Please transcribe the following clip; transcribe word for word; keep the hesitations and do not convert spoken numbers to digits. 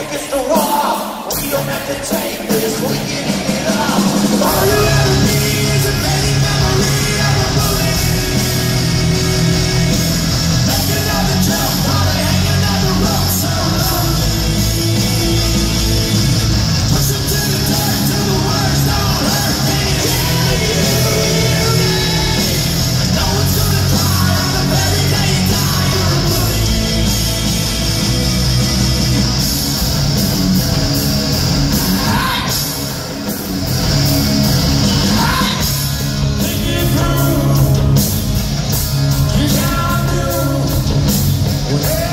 take us to war. We don't have to take this, we can eat it up. All you ever need is a fading memory of a bullet. Make another jump while they hang another rope so lonely. Push them to the dirt till the words don't hurt. Can you hear me? No one's gonna cry on the very day you die. You're a bully. Think it through. You gotta do whatever.